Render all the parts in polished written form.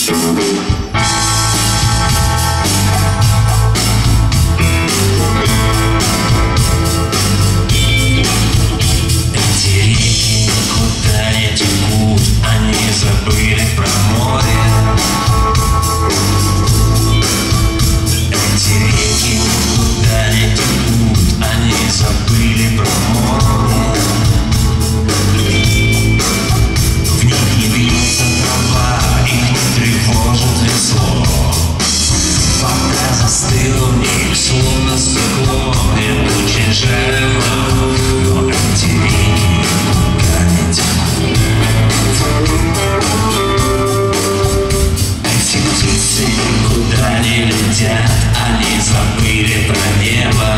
Они забыли про небо.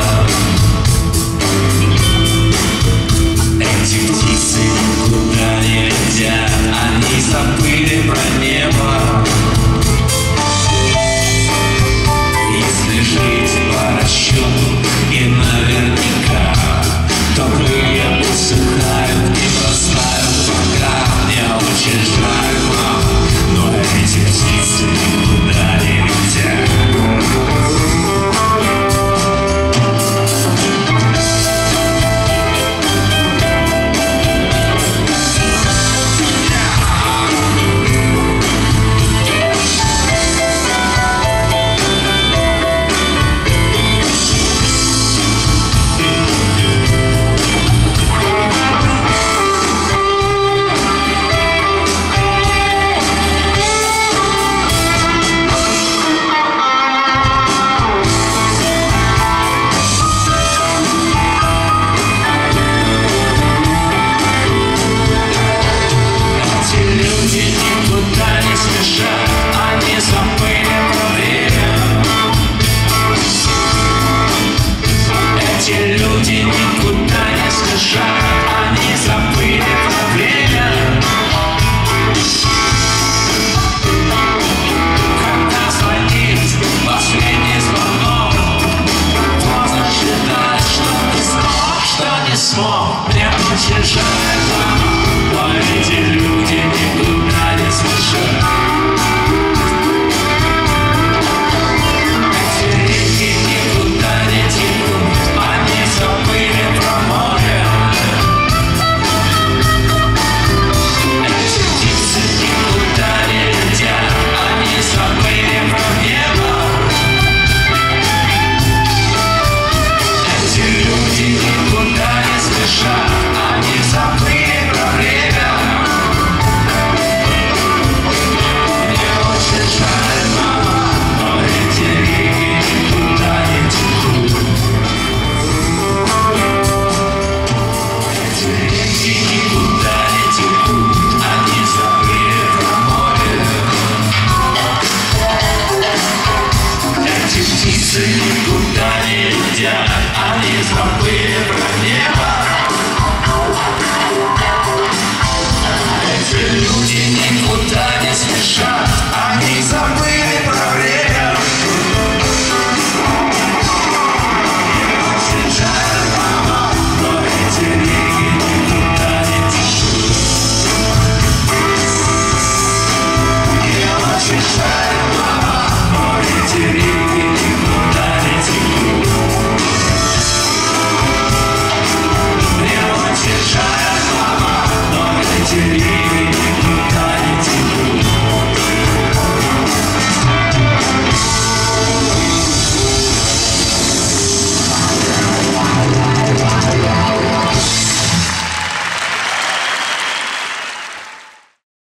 Эти птицы никуда не летят. Они забыли про небо. Если жить по расчету и наверняка, то крылья усыхают и бросают пока. Мне очень жаль, но эти птицы никуда не летят. Люди никуда не спешат, они забыли про время. Когда звонит последний звонок, поздно ждать, что не смог. Мне очень жаль, но эти люди